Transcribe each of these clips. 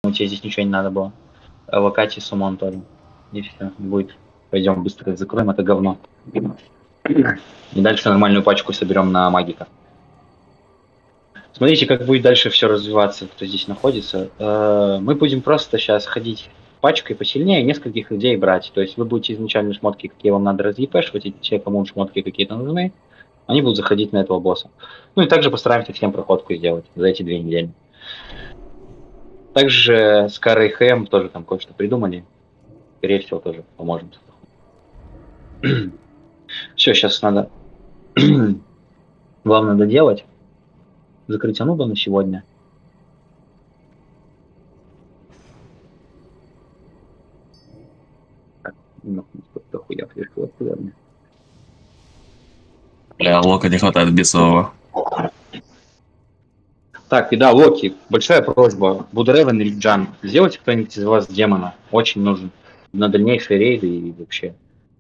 тебе здесь ничего не надо было. Вакати, сумон тоже. И все, будет. Пойдем быстро закроем это говно. И дальше нормальную пачку соберем на магика. Смотрите, как будет дальше все развиваться, кто здесь находится. Мы будем просто сейчас ходить пачкой посильнее, нескольких людей брать. То есть вы будете изначально шмотки, какие вам надо разъепешивать, и те, кому шмотки какие-то нужны, они будут заходить на этого босса. Ну и также постараемся всем проходку сделать за эти 2 недели. Также с Карой Хэм тоже там кое-что придумали. Скорее всего, тоже поможем. Все, сейчас надо... Вам надо делать. Закрыть Ануба на сегодня. Дохуя пришло сегодня. Бля, лока не хватает бесового. Так, и да, Локи, большая просьба. Будеревен или Джан, сделайте кто-нибудь из вас демона. Очень нужен. На дальнейшие рейды и вообще.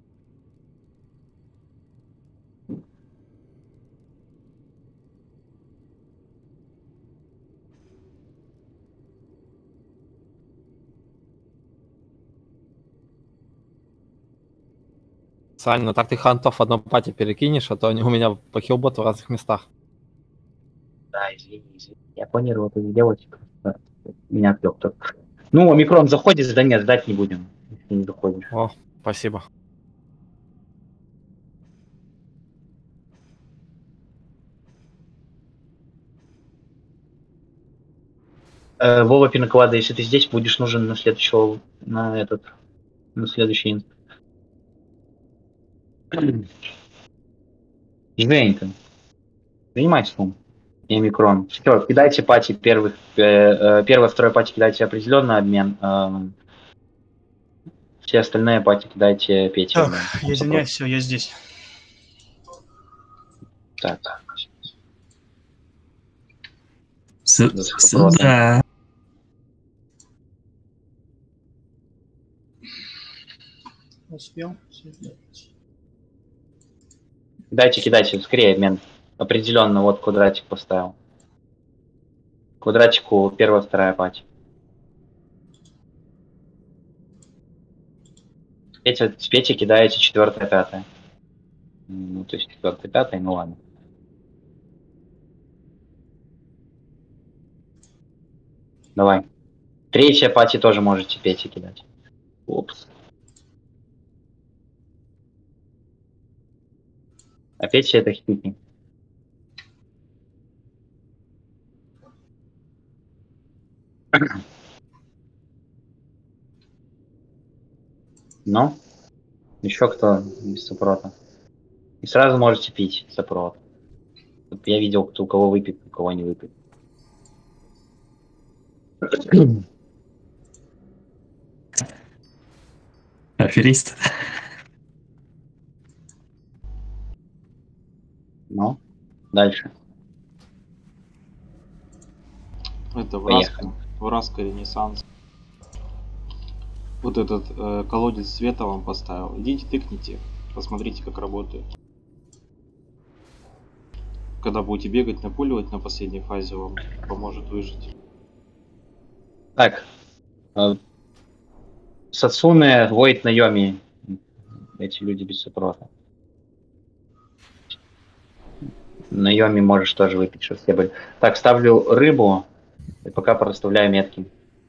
Сань, ну так ты хантов в одном пати перекинешь, а то они у меня по хилботу в разных местах. Да, извини. Я планировал это сделать. Меня отвлек кто. Ну, омикрон заходит, да нет, ждать не будем. Если не заходишь. О, спасибо. Вова Пиноклада, если ты здесь, будешь нужен на следующий инст. Женька, принимай сумму. И омикрон. Все, кидайте пати первое, второе пати кидайте определенный обмен. Все остальные пати кидайте Пете. Так, я извиняюсь, все, я здесь. Так. Сюда. Успел. Кидайте, скорее обмен. Определенно, вот квадратик поставил. Квадратику первая, вторая пати. С Пети кидаете четвертая, пятая. Ну, то есть четвертая, пятая, ну ладно. Давай. Третья пати тоже можете Пети кидать. Упс. А Петя это хитник. Ну, еще кто без сопрота. И сразу можете пить сопрот. Я видел, кто у кого выпит, у кого не выпит. Аферист. Ну, дальше. Это Поехали. Враска Ренессанс. Вот этот колодец света вам поставил. Идите тыкните, посмотрите, как работает. Когда будете бегать, напуливать на последней фазе, вам поможет выжить. Так. Сацуне, Войт, Найоми. Эти люди без сопрота. Найоми можешь тоже выпить, чтобы все были. Так, ставлю рыбу. И пока проставляю метки.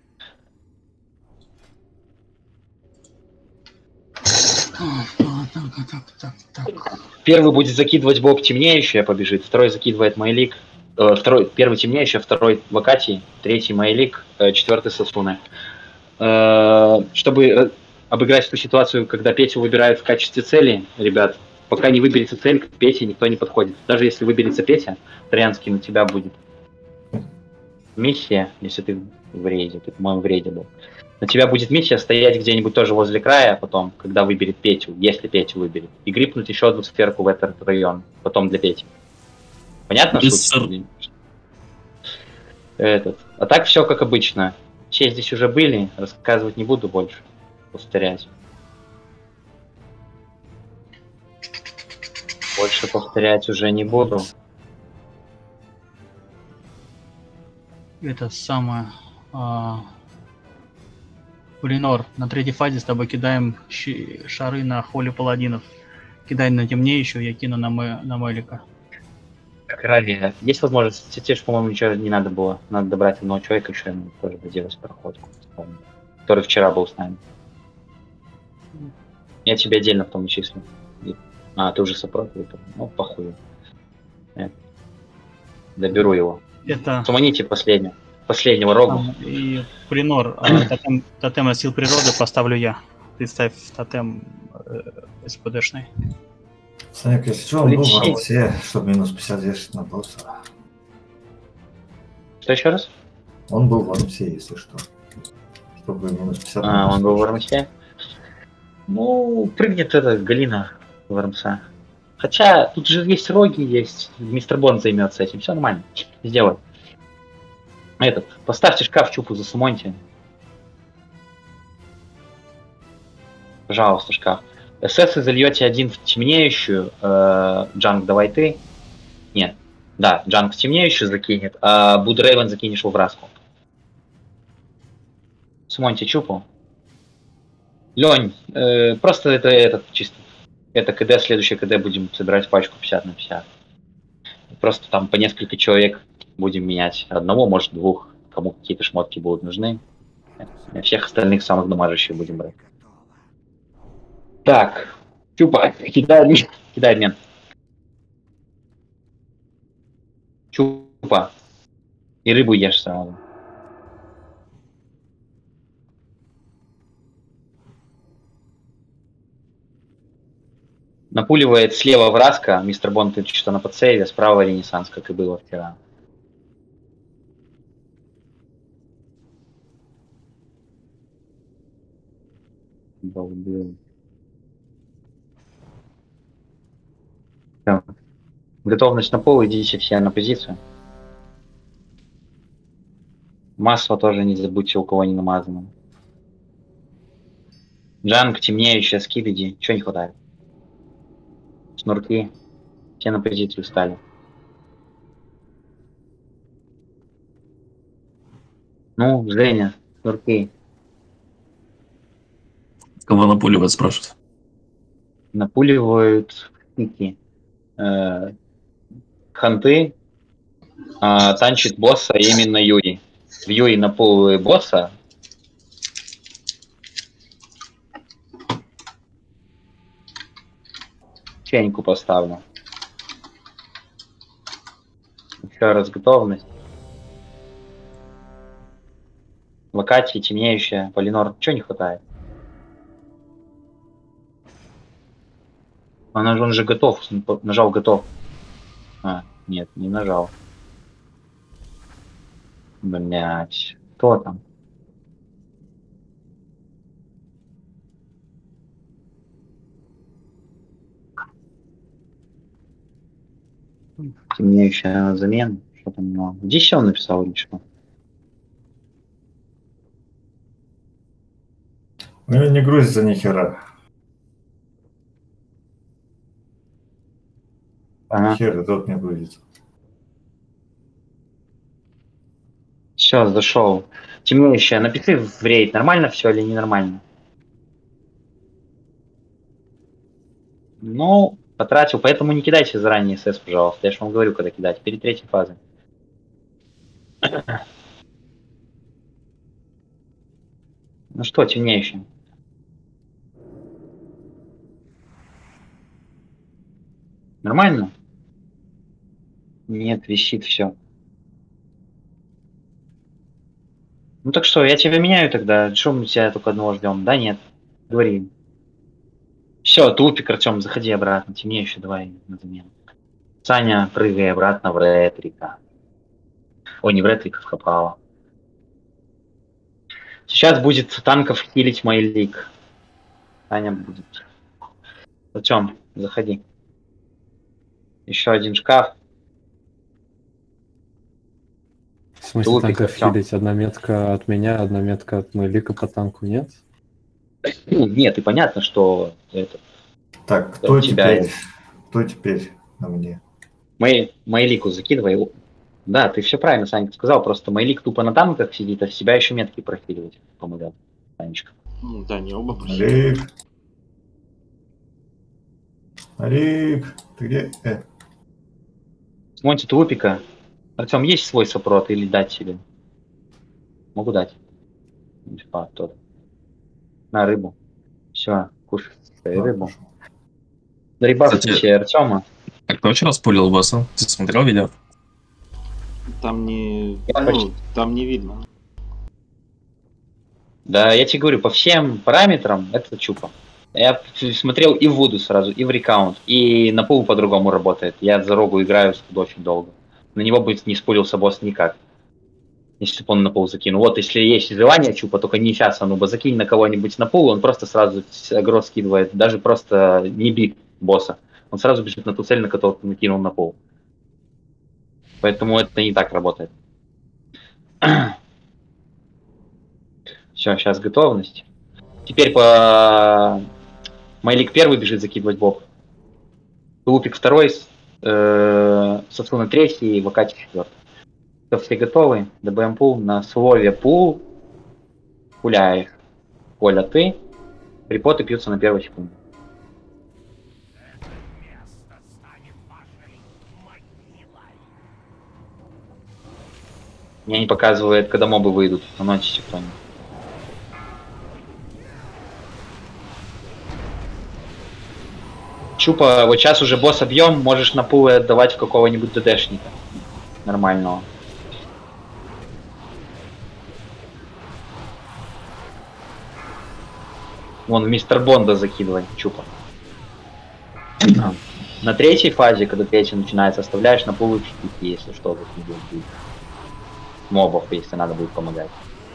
Первый будет закидывать боб темнеющая, побежит. Второй закидывает Майлик. Первый темнеющий, второй Вакати, третий Майлик, четвертый Сасуне. Чтобы обыграть эту ситуацию, когда Петю выбирают в качестве цели, ребят, пока не выберется цель, к Пете никто не подходит. Даже если выберется Петя, Троянский на тебя будет миссия, если ты в рейде, ты, по-моему, в рейде был. На тебя будет миссия стоять где-нибудь тоже возле края, потом, когда выберет Петю, если Петю выберет, и грипнуть еще одну сферку в этот район, потом для Пети. Понятно, шутка? А так все как обычно. Все здесь уже были, рассказывать не буду больше, повторять. Больше повторять уже не буду. Это самое... Блинор, на третьей фазе с тобой кидаем шары на холли паладинов. Кидай на темнеющую, я кину на Мелика. Как ранее. Есть возможность, тебе же, по-моему, ничего не надо было. Надо добрать одного человека, еще ему тоже делать проходку, который вчера был с нами. Я тебе отдельно потом числю. А, ты уже сопротив. Ну, похуй. Доберу его. Это... Суманите последнего рогу. И Блинор, тотем на сил природы поставлю я. Представь тотем СПДшный. Санек, если что, он был в армсе, чтобы минус 50 вешать на босса. Что еще раз? Он был в армсе, если что. Чтобы минус 50. Он был в армсе? Ну, прыгнет эта Галина в армса. Хотя тут же есть роги, есть. Мистер Бонд займется этим. Все нормально. Сделай. Поставьте шкаф Чупу, засумоньте. Пожалуйста, шкаф. СС зальете один в темнеющую. Джанг, давай ты. Нет. Да, Джанг в темнеющую закинет, а Буд Рейвен закинешь в Враску. Сумоньте Чупу. Лень, просто это чисто. Это КД, следующее КД будем собирать пачку 50 на 50. Просто там по несколько человек будем менять. Одного, может, двух. Кому какие-то шмотки будут нужны. Всех остальных самых дамажащих будем брать. Так. Чупа, кидай обмен. Чупа. И рыбу ешь сразу. Напуливает слева Враска, мистер Бонд что-то на подсейве, справа Ренессанс, как и было вчера. Все. Готовность на пол, идите все на позицию. Масло тоже не забудьте, у кого не намазано. Джанг, темнеющая, скибиди, чего не хватает? Шнурки, все на позицию стали. Ну, Женя, шнурки. Кого напуливать, спрашивают? Напуливают ханты, танчит босса именно Юрий. В Юрий напуливает босса. Ченьку поставлю. Еще раз готовность. Локатия, темнеющая, Полинор. Чего не хватает? Он же готов. Нажал готов. А, нет, не нажал. Блять. Кто там? Темнеющая замена. Что там у него? Здесь он написал или что? Ну не грузится ни хера. Ага. Хер, тот не грузится. Все, зашел. Темнеющая. Напиши в рейд, нормально все или ненормально? Ну, потратил, поэтому не кидайте заранее СС, пожалуйста. Я же вам говорю, когда кидать. Перед третьей фазой. Ну что, темнеющая? Нормально? Нет, висит все. Ну так что, я тебя меняю тогда. Что мы тебя только одного ждем? Да, нет. Говори. Все, тупик, Артем, заходи обратно. Темнеющий, давай на замену. Саня, прыгай обратно в ретрика. Ой, не в ретрика, в Хапала. Сейчас будет танков хилить мой лик. Саня будет. Артем, заходи. Еще один шкаф. В смысле, Тупик, танков Артём. хилить? Одна метка от меня, одна метка от Мэлика по танку, нет? Ну, нет, и понятно, что это... Так, кто тебя теперь? Кто теперь на мне? Мейлику закидывай. Да, ты все правильно, Саня, сказал, просто Мейлик тупо на танках сидит, а в себя еще метки прохиливать помогает. Танечка. Ну, да, не оба просили. Алик. Алик, ты где? Смотрите, трупика. Артем, есть свой сопрот или дать тебе? Могу дать. Тот. На рыбу. Все, кушай рыбу. Ребафните Артема. А кто вчера спулил босса? Ты смотрел видео? Там не... Я ну, почти- там не видно. Да, я тебе говорю, по всем параметрам это чупа. Я смотрел и в Вуду сразу, и в рекаунт, и на пул по-другому работает. Я за рогу играю очень долго. На него бы не спулился босс никак. Если бы он на пол закинул. Вот, если есть желание чупа, только не сейчас, ну бы закинь на кого-нибудь на пул, он просто сразу агро скидывает. Даже просто не бит босса. Он сразу бежит на ту цель, на которую ты накинул на пол. Поэтому это не так работает. Все, сейчас готовность. Теперь по... Майлик первый бежит закидывать боб. Лупик второй, Сосуна третий и Вакати четвертый. Все готовы. ДБМ пул на слове пул. Пуляй. Коля, ты. Припоты пьются на первой секунде. Мне не показывает, когда мобы выйдут. Анонсите кто-нибудь. Чупа, вот сейчас уже босс объем, можешь на пулы отдавать в какого-нибудь ДДшника. Нормального. Вон, в Мистер Бонда закидывай, Чупа. На третьей фазе, когда третья начинается, оставляешь на пулы чуть-чуть, если что, закидывать. Мобов, если надо будет помогать.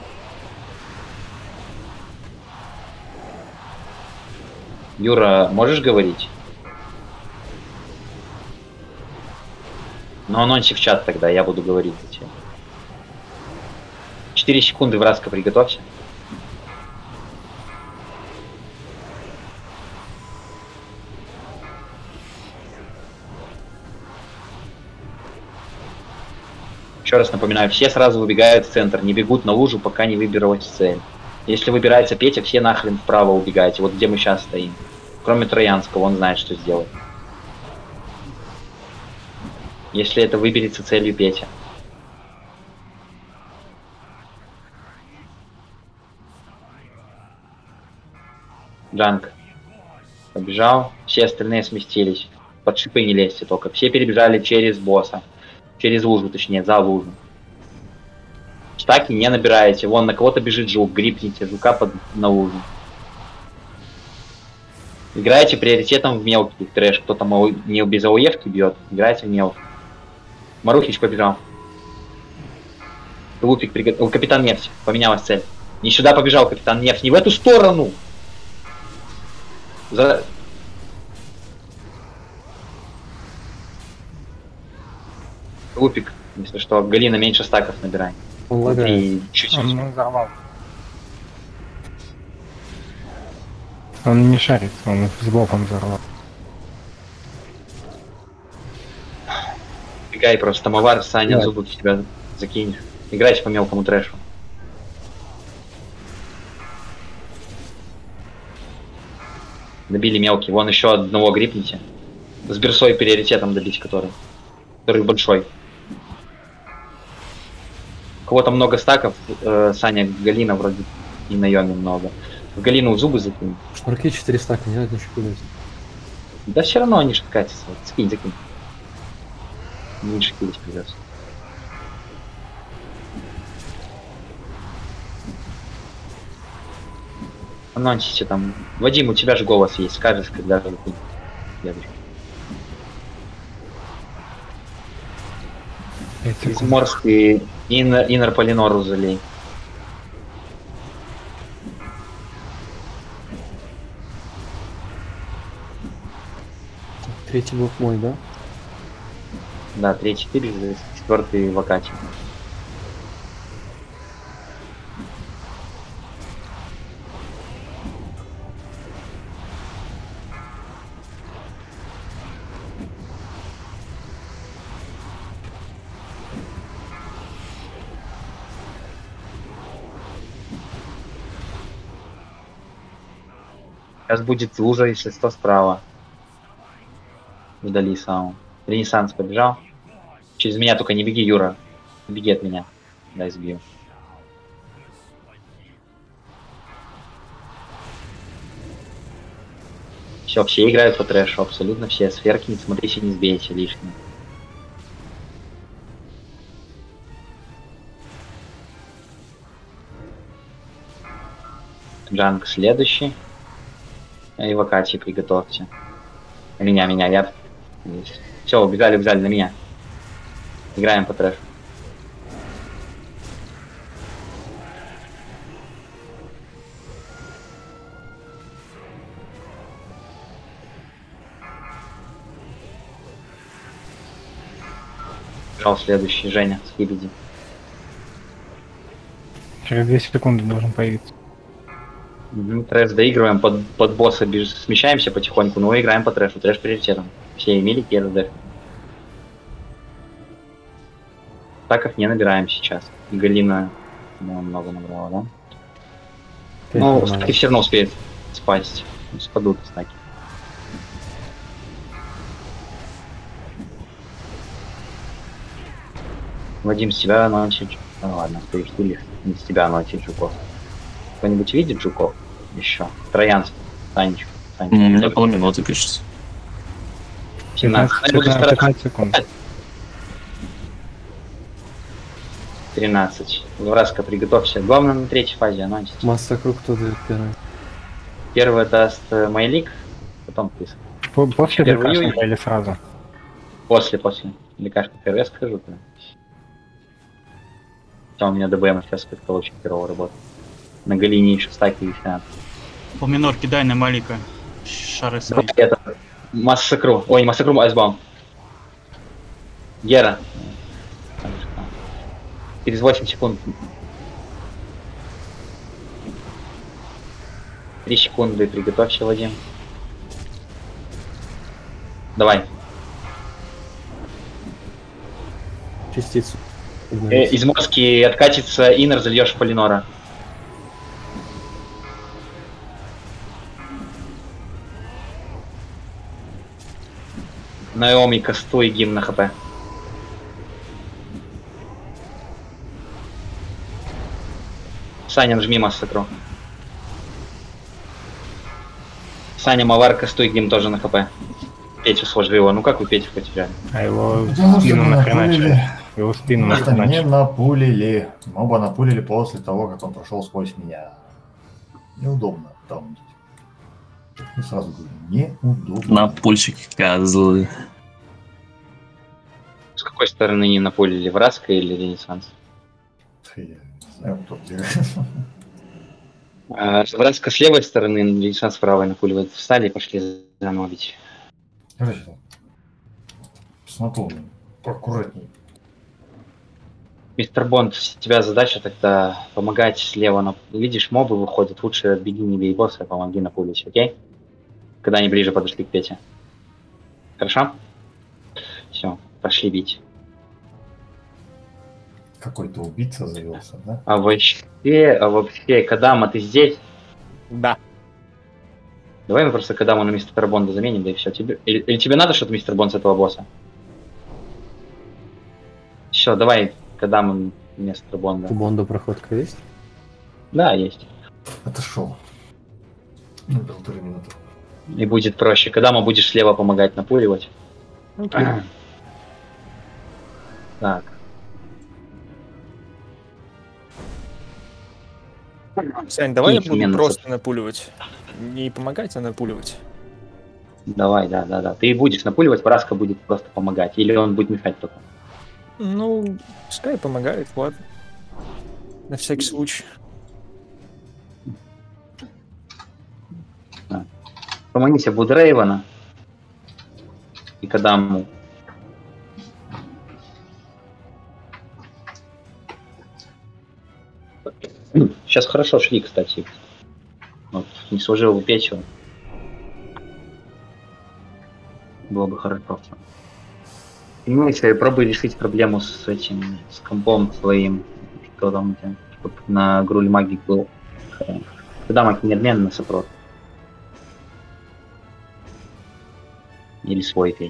Юра, можешь говорить? Ну, анонси в чат тогда, я буду говорить за тебя. 4 секунды, Враска, приготовься. Еще раз напоминаю, все сразу выбегают в центр, не бегут на лужу, пока не выбералась цель. Если выбирается Петя, все нахрен вправо убегаете, вот где мы сейчас стоим. Кроме Троянского, он знает, что сделать. Если это выберется целью Петя. Джанк. Побежал, все остальные сместились. Под шипы не лезьте только. Все перебежали через босса. Через лужу, точнее, за лужу. Штаки не набираете. Вон, на кого-то бежит жук. Грипните жука на лужу. Играйте приоритетом в мелкий трэш. Кто там не без АОЕвки бьет. Играйте в мелкий. Марухич побежал. Лупик приготовил. Капитан Нефть. Поменялась цель. Не сюда побежал Капитан Нефть. Не в эту сторону. Лупик. Если что, Галина меньше стаков набирай. Он лагает. И чуть-чуть. Он взорвал. Он не шарит, он с боком взорвал. Бегай просто, Мавар, Саня, Да. зубы тебя закинешь. Играйте по мелкому трэшу. Добили мелкий. Вон еще одного грипните. С берсой приоритетом добить, который большой. У кого-то много стаков, Саня, Галина вроде и на Йоме много. В Галину зубы закинь. Шнурки 4 стака, не надо ничего кидать. Да все равно они же катятся. Скинь, закинь. Меньше кидать придется. Анонсите там. Вадим, у тебя же голос есть, скажешь, когда же ты следующий. Изморск и Иннер Полинору залей. Третий блок мой, да? Да, третий ты, четвертый Вакати. Сейчас будет лужа, если что, справа. Вдали самого. Ренессанс побежал. Через меня только не беги, Юра. Беги от меня. Дай сбью. Все играют по трэшу, абсолютно все. Сферки, не смотрите, не сбейте лишнее. Джанг следующий. Эвокации приготовьте. Меня, я. Все, убежали на меня. Играем по трэшу. Бежал следующий, Женя, Скибиди. Через 2 секунды должен появиться. Трэш доигрываем, под босса смещаемся потихоньку, но играем по трэшу, трэш приоритетом. Все имели КДД. Таков не набираем сейчас. Галина много набрала, да? Ну, стаки все равно успеет спасть. Спадут стаки. Вадим, с тебя анонсить. Ну ладно, ты или не с тебя анонсить жуков. Кто-нибудь видит жуков? Еще. Троянцев. Санечка. У меня полминуты пишется. 15 секунд. 13. Враска, приготовься. Главное на третьей фазе анонсить. Масса круг кто дает первый? Первый даст Майлик, потом ты. После Первый лекарства или сразу? После. Лекарства первый я скажу. Да. Все, у меня ДБМ сейчас как-то очень херово работает. На Галине еще стаки висят. Полминор, кидай на Малика. Шары свои. Давай это. Массакру. Ой, не Массакру, Айсбаум. Гера. Через 8 секунд. 3 секунды, приготовься, Вадим. Давай. Частицу. Из мозги откатится, инер зальешь Полинора. Наоми, кастуй гимн на хп. Саня, нажми массакру. Саня, Мавар, кастуй гимн тоже на хп. Петю сложи его. Ну как вы Петю потеряли? А его Потому спину что нахреначили. Его спину Потому что не нахреначили. напулили. Моба напулили после того, как он прошел сквозь меня. Неудобно там. Я сразу говорю, неудобно. Напульщик козлы. С какой стороны не напулили? Враска или Ренессанс? Я не знаю, кто где. Враска с левой стороны, Ренессанс с правой напуливает. Встали и пошли заново бить. Короче, посмотрел, аккуратней. Мистер Бонд, с тебя задача тогда помогать слева. Видишь, мобы выходят, лучше беги, не бей босса, а помоги напулить, окей? Когда они ближе подошли к Пете. Хорошо? Все, пошли бить. Какой-то убийца завелся, да? А вообще, Кадама, ты здесь? Да. Давай мы просто Кадаму на мистера Бонда заменим, да и все. Или тебе надо что-то, мистер Бонд, с этого босса? Все, давай Кадаму мистера Бонда. У Бонда проходка есть? Да, есть. Отошел. Ну, 1,5 минуты. И будет проще. Кадама будешь слева помогать напуливать. Так. Сань, давай я И буду именно просто напуливать. Не помогать, а напуливать. Давай, да. Ты будешь напуливать, Враска будет просто помогать. Или он будет мешать только. Ну, пускай помогает, ладно. На всякий случай. Помогите Будрейвана и Кадаму. Сейчас хорошо шли, кстати. Вот, не служил бы Петю. Было бы хорошо. Ну, если пробуй решить проблему с этим, с компом своим, что там, чтобы на Груль Магик был. Когда Макинермен на сопрот. Или свой пей.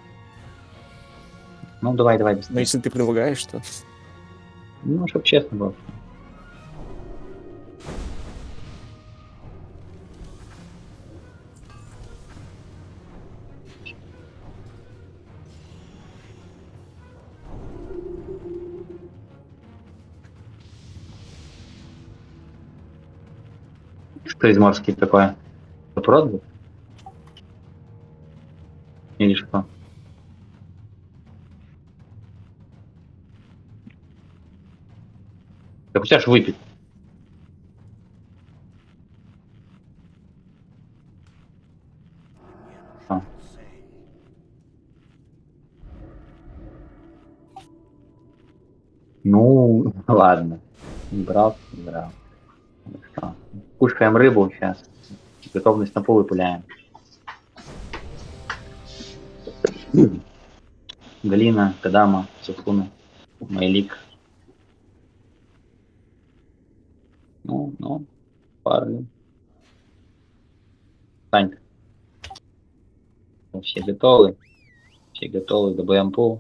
Ну, давай, Но быстрее. если ты предлагаешь, то... Ну, чтоб честно было. Что из морских такое? Вопрос был? Или что? Так у тебя ж выпит. А. Ну, ладно. Не брал, не брал. Хорошо. Кушаем рыбу сейчас. Готовность на пол и пуляем. Галина, Кадама, Сухуна, Майлик. Ну, парни. Санька. Все готовы? Все готовы, добавим пол.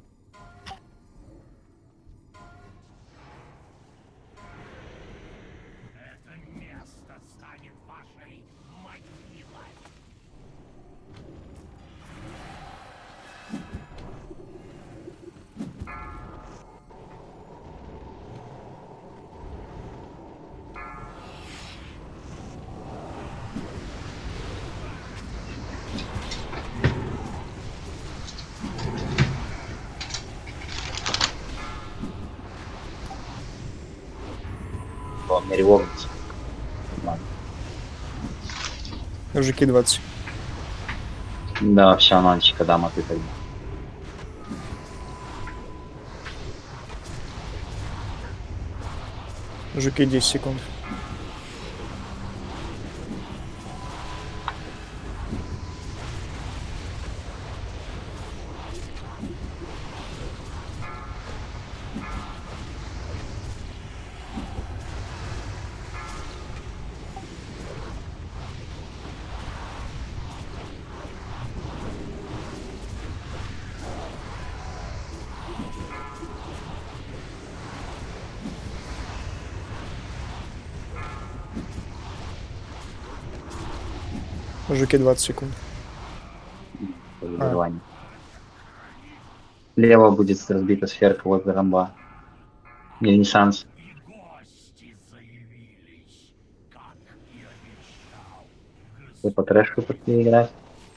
Мериловница. Мужики 20. Да, все, ночь, когда мы ты тогда. Мужики 10 секунд. Мужики 20 секунд. Слева будет разбита сферка возле ромба. Ренессанс. Вы по трэшу пошли играть.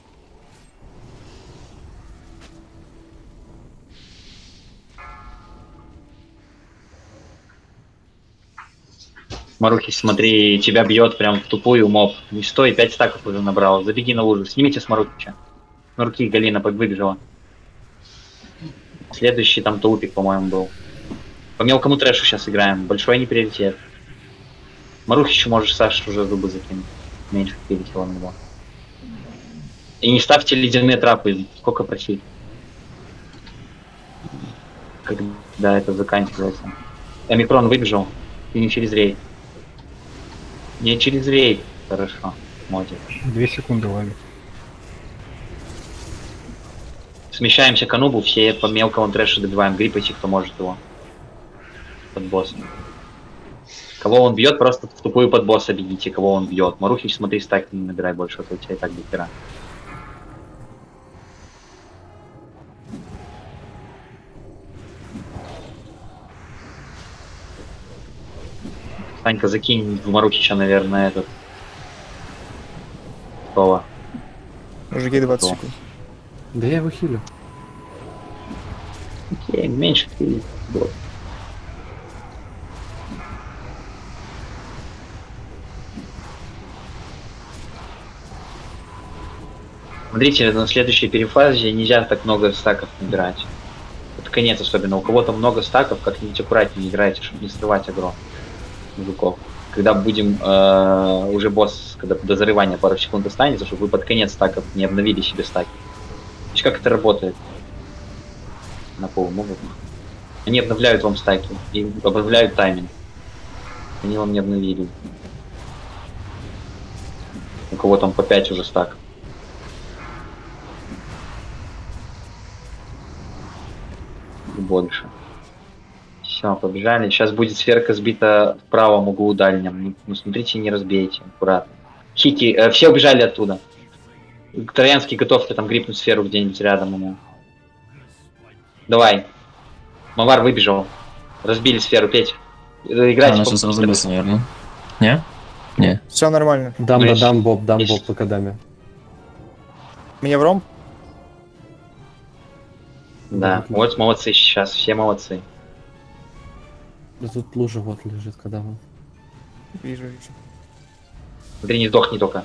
Марухи, смотри, тебя бьет прям в тупую моб. Не стой, 5 стаков уже набрал. Забеги на лужу. Снимите с Марухича. Марухи, Галина выбежала. Следующий там тупик, по-моему, был. По мелкому трэшу сейчас играем. Большой не приоритет. Марухичу можешь, Саша, уже зубы закинуть. Меньше пересела на него. И не ставьте ледяные трапы. Сколько просить? Когда это заканчивается. Омикрон выбежал. И не через рейд. Не через рейд. Хорошо. Мотик. 2 секунды ловит. Смещаемся к Анубу, все по мелкому трэшу добиваем. Гриппайте, кто может его. Под боссом. Кого он бьет, просто в тупую под босса бегите, кого он бьет. Марухич, смотри, стак не набирай больше, а то у тебя и так дохера. Санька, закинь в Марухича, наверное, этот. Слово. Мужики 20 секунд. Да я его хилю. Окей, меньше хилит. Смотрите, на следующей перефазе нельзя так много стаков набирать. Это конец особенно. У кого-то много стаков, как-нибудь аккуратнее играйте, чтобы не срывать агро мужиков. Когда будем уже босс, когда до зарывания пару секунд останется, чтобы вы под конец стаков не обновили себе стаки. То есть как это работает? На пол могут. Они обновляют вам стаки и обновляют тайминг. Они вам не обновили. У кого там по 5 уже стаков. больше. Все, побежали. Сейчас будет сферка сбита в правом углу дальнем. Ну, смотрите, не разбейте. Аккуратно. Хики, все убежали оттуда. Троянский готов, там грипнуть сферу где-нибудь рядом ему. Давай. Мавар выбежал. Разбили сферу, Петь. Играйте. Она сейчас разобьется, наверное. Не? Не. Все нормально. Дам, Миш, дам боб Миш. пока даме. Меня в ром? Да, вот молодцы сейчас, все молодцы. Тут лужа вот лежит, когда он. Вижу, вижу. Смотри, не сдохни только.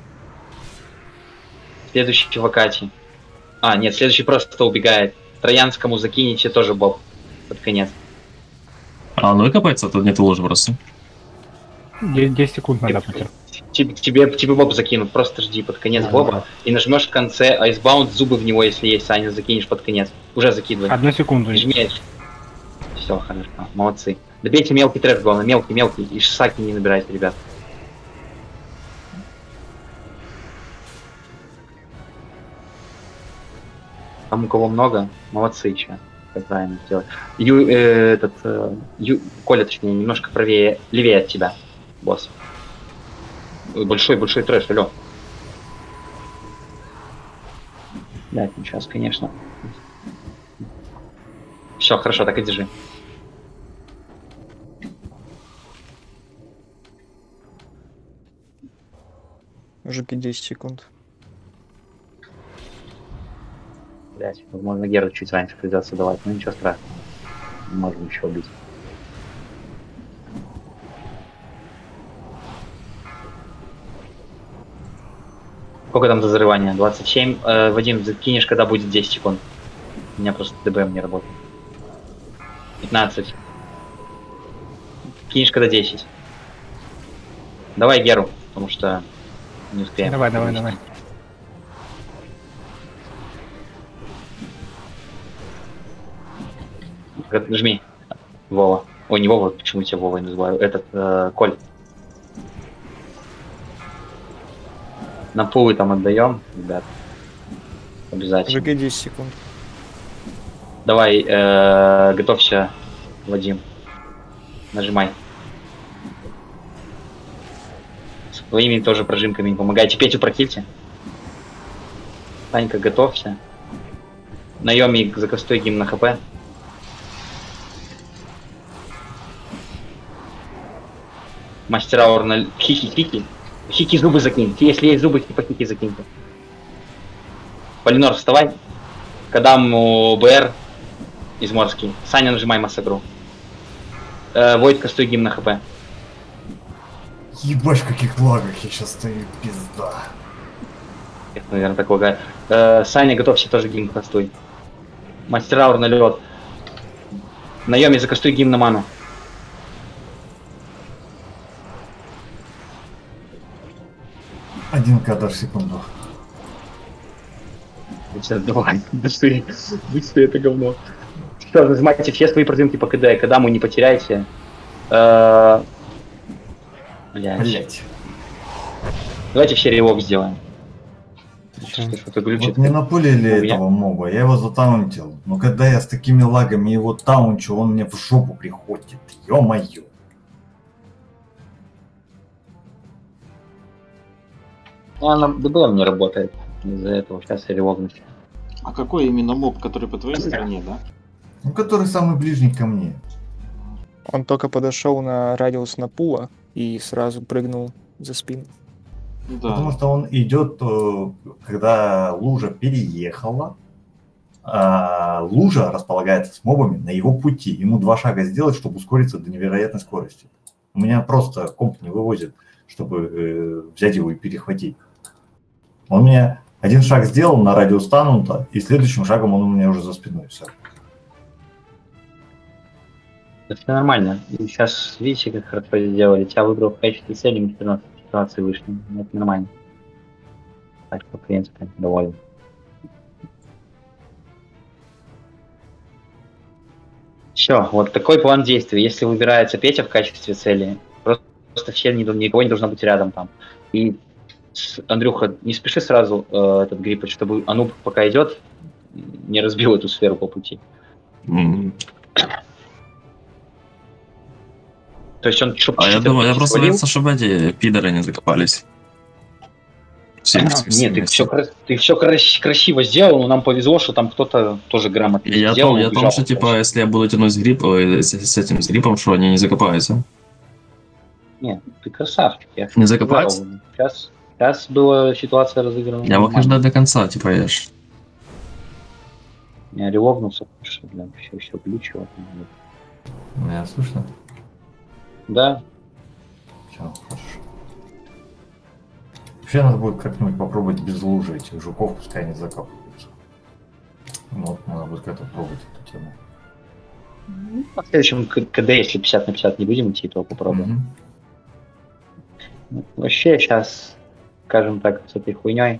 Следующий в Акате. А, нет, следующий просто убегает. Троянскому закинете тоже боб. Под конец. А, ну и копается, тут нет лужи просто. 10 секунд надо потерпеть. Тебе боб закинут, просто жди под конец боба. И нажмешь в конце айсбаунд, зубы в него, если есть, Саня, закинешь под конец. Уже закидывай. 1 секунду. Жми. Все, хорошо, молодцы. Добейте мелкий трэш, главное, мелкий. И шисаки не набирайте, ребят. Там у кого много, молодцы еще. Как правильно сделать. Коля, точнее, немножко правее, левее от тебя, босс. Большой трэш, алло. Да, сейчас, конечно. Все, хорошо, так и держи. Мужики, 10 секунд. Блять, возможно, Геру чуть раньше придется давать, но ничего страшного. Можем еще убить. Сколько там до взрывания? 27. Вадим, закинешь, когда будет 10 секунд. У меня просто ДБМ не работает. 15. Кинешь, когда 10. Давай Геру, потому что не успеем. Давай. Жми. Вова. Ой, не Вова, почему я тебя Вовой называю? Этот, Коль. На пулы там отдаем, ребят. Обязательно. Мужики, 10 секунд. Давай, готовься, Вадим. Нажимай. Своими тоже прожимками не помогайте. Петю прокильте. Санька, готовься. Наемник закостой гимн на хп. Мастера Орна. Хики. Хики зубы закинь. Если есть зубы, типа хики закиньте. Полинор, вставай. Кадам БР изморский. Саня, нажимай массагру. Войд, костой гимн на хп. Ебать, в каких лагах я сейчас стою, пизда. Это, наверное, так лагает. Саня, готовься тоже гимн костой. Мастера Орна лед. Наеми, закостой гимн на ману. Один кадр в секунду. Давай, быстрее это говно. Все, нажимайте все свои продвинки по КД, когда мы не потеряйте. Блять. Давайте все ревок сделаем. Что-то глючит. Вот не напулили этого моба, я его затаунтил. Но когда я с такими лагами его таунчу, он мне в жопу приходит. Ё-моё. На ДБМ не работает. Из-за этого сейчас я ревок начну. А какой именно моб, который по твоей стороне, да? Ну, который самый ближний ко мне. Он только подошел на радиус напула и сразу прыгнул за спину. Да. Потому что он идет, когда лужа переехала, а лужа располагается с мобами на его пути. Ему 2 шага сделать, чтобы ускориться до невероятной скорости. У меня просто комп не вывозит, чтобы взять его и перехватить. Он мне 1 шаг сделал на радиус танунта, и следующим шагом он у меня уже за спиной. Все. Это все нормально. И сейчас видите, как хорошо сделали. Тебя выбрал в качестве цели, мы 14 ситуации вышли. Это нормально. Так что, в принципе, доволен. Все, вот такой план действий. Если выбирается Петя в качестве цели, просто все никого не должно быть рядом там. И Андрюха, не спеши сразу этот гриппать, чтобы Ануб пока идет, не разбил эту сферу по пути. То есть он что, А я думаю, я просто свалил? боялся, чтобы эти пидоры не закопались. Нет, ты все красиво сделал, но нам повезло, что там кто-то тоже грамотно Я сделал. о том, что типа, если я буду тянуть с этим с гриппом, что они не закопаются. Нет, ты красавчик. Я Не закопаются? Сейчас была ситуация разыграна. Я мог ждать до конца, типа, я ж... Я релогнулся, что, бля, все глючило. Меня слышно? Да, Все, хорошо. Вообще надо будет как-нибудь попробовать без лужи этих жуков, пускай они закапываются. Вот, надо будет как-то пробовать эту тему. в следующем КД, если 50 на 50 не будем идти, то попробуем. Вообще сейчас, скажем так, с этой хуйней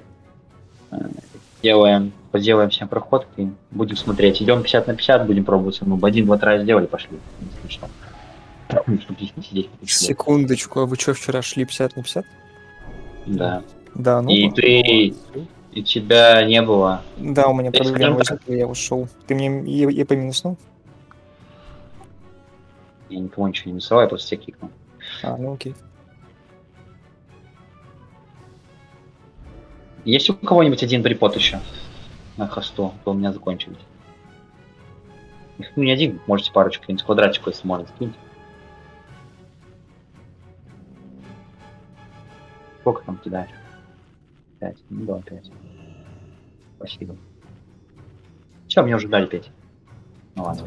поделаем всем проходки, будем смотреть. Идем 50 на 50, будем пробоваться. Мы 1-2 тра сделали, пошли. Что? Чтобы здесь не сидеть. Секундочку, а вы что, вчера шли 50 на 50? Да. Да, ну... И и тебя не было. Да, у меня То есть, проблема скажем возникла, я ушел. Ты мне ЕП минуснул? Я никому ничего не насылал, я просто тебя кикнул. А, ну окей. Есть у кого-нибудь один припод еще на хосту, то у меня закончились. Ну не один, можете парочку, с квадратику, если можно, скиньте. Сколько там кидаешь? 5. Ну давай 5. Спасибо. Все, мне уже дали 5. Ну ладно,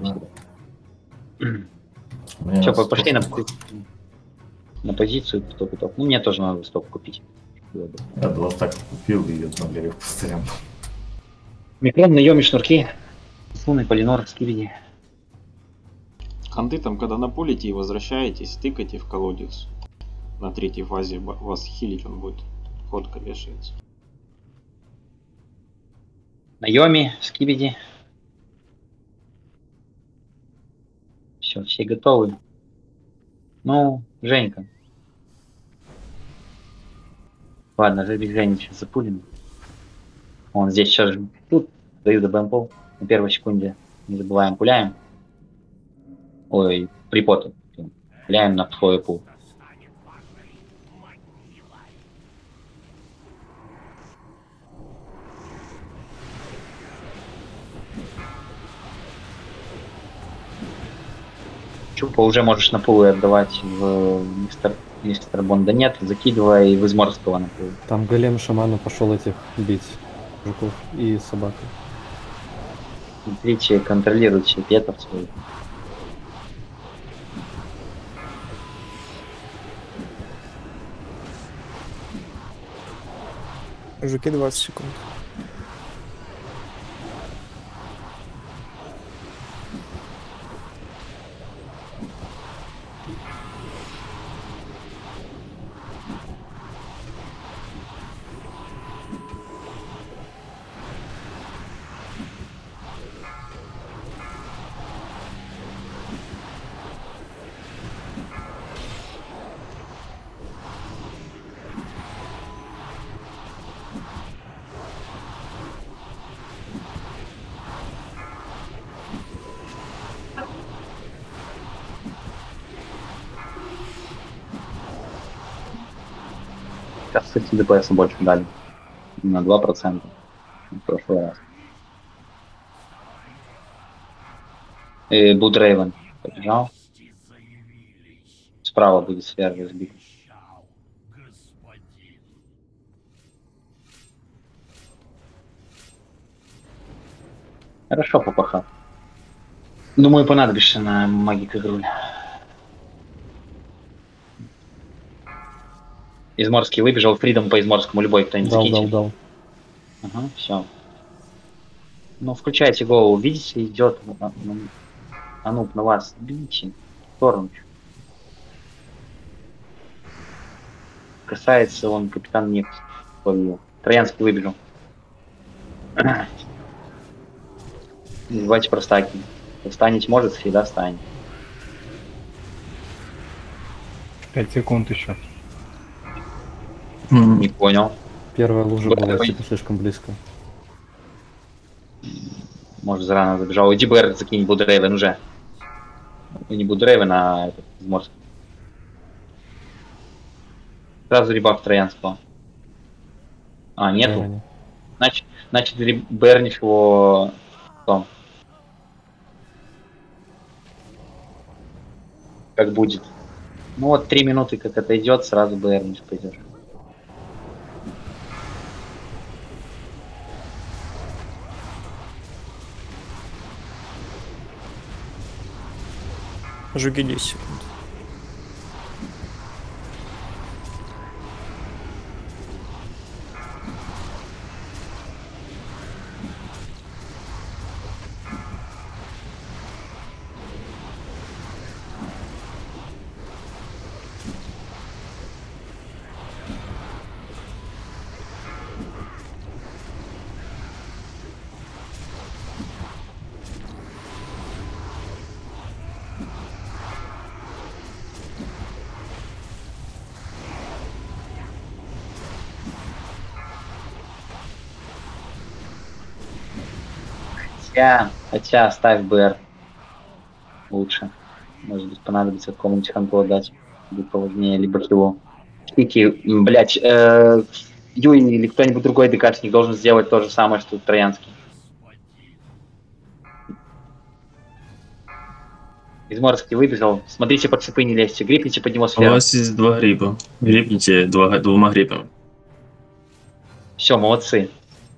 спасибо. Все, пошли на позицию, кто готов. Ну мне тоже надо стоп купить. Я 2 стака купил и обновляю их постоянно. Микрон, наеми шнурки. Лунный полинор, скибиди. Ханты там, когда напулите и возвращаетесь, тыкайте в колодец. На 3-й фазе вас хилить он будет. Ходка вешается. Наеми, скибиди. Все готовы. Ну, Женька. Ладно, без Жени сейчас запулим. Он здесь сейчас же. Тут даю до БМП. На первой секунде. Не забываем, пуляем. Ой, припоты. Пуляем на твой пул. Чупа уже можешь на пулы отдавать в мистер Бонда нет, закидывай в изморского на пул. Там голем шамана пошел этих бить жуков и собаку. Смотрите, контролируйте петов своих. Жуки 20 секунд. Сейчас, кстати, ДПС больше дали. На 2%. В прошлый раз. Будрейвен побежал. Справа будет сфера разбита. Хорошо, попаха. Думаю, понадобишься на магика игруль. Изморский выбежал, Фридом по Изморскому, любой кто-нибудь закиньте. Дал. Ага, все. Ну, включайте голову, видите, идет Ануб на вас. Бейте в сторону. Касается он капитан нефть. Троянский выбежал. Давайте простаки. Встанете может, всегда встанет. 5 секунд еще. Не понял. Первая лужа Вот была такой. типа слишком близко. Может, зарано забежал. Иди БР закинь Будрейвен уже. Ну, не Будрейвен, а этот, Изморский. Сразу ребаф Троянского. А, нету? Значит БР ничего... Что? Как будет. Ну вот 3 минуты, как это идет, сразу БР не пойдешь. Жуки 10 секунд. Хотя ставь БР. Лучше. Может быть, понадобится какому-нибудь ханту отдать. Будет поважнее, либо хилу. Кики, блять, Юй или кто-нибудь другой ДКшник должен сделать то же самое, что Троянский. Изморский выбежал. Смотрите, под цепы не лезьте. Грипните под него У сферу. вас есть 2 грипа. Грипните двумя грипами. Все, молодцы.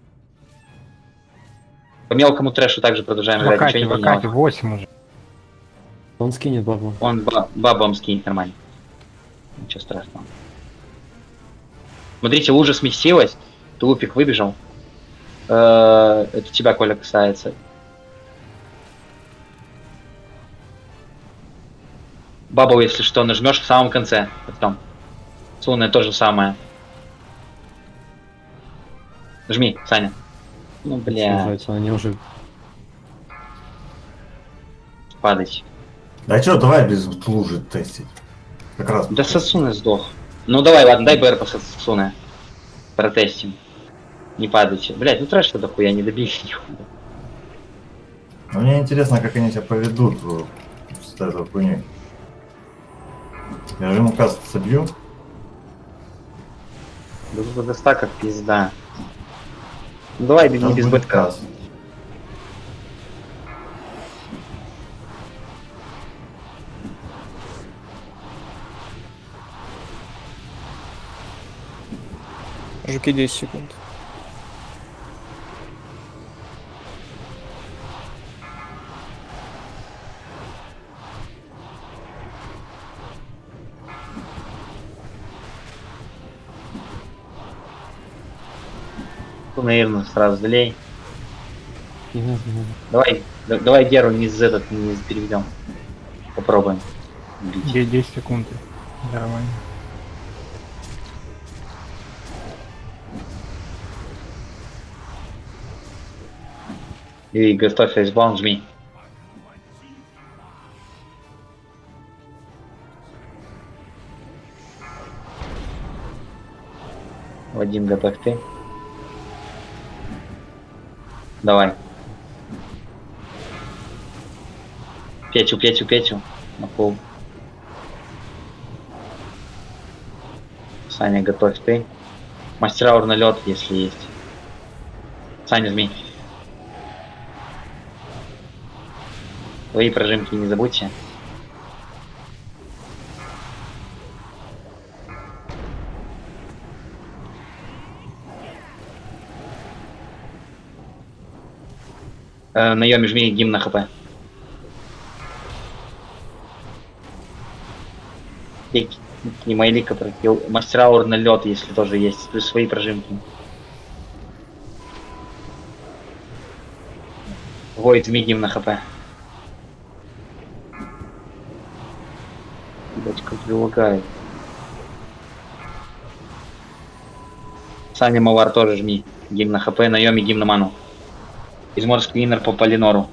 По мелкому трэшу также продолжаем играть. Вакати, Ничего не Вакати, менялось. 8 уже. Он скинет бабу. Он бабам скинет нормально. Ничего страшного. Смотрите, лужа сместилась. Тулупик выбежал. Это тебя, Коля, касается. Бабу, если что, нажмешь в самом конце. Потом. Суная то же самое. Жми, Саня. Ну, бля. Слушайте, они уже... Падать. Да что, давай без лужи тестить. Как раз. Да Сацуне сдох. Ну давай, ладно, дай БР по Сацуне. Протестим. Не падайте. Блять, ну трэш что дохуя, не добили нихуя. Но мне интересно, как они себя поведут с этой хуйней. Я же ему каст собью. До стаков пизда. Ну давай, не без бытка. Жуки 10 секунд. Наверное, сразу залей. Не надо, не надо. Давай Геру не переведем. Попробуем. 10 секунд. Нормально. И готовь фейсбаун, жми. Вадим, готовь ты. Давай. Петю. На пол. Саня, готовь ты. Мастера на лед, если есть. Саня, жми. Твои прожимки не забудьте. Наёме, жми гимн на хп. Не Майлика прокил. Мастера аур на лед, если тоже есть. Плюс свои прожимки. Войд, жми гимн на хп. Блять, как прилагает. Саня Мавар тоже жми. Гимн на хп, Наёме гимн на ману. Изморский иннер по Полинору.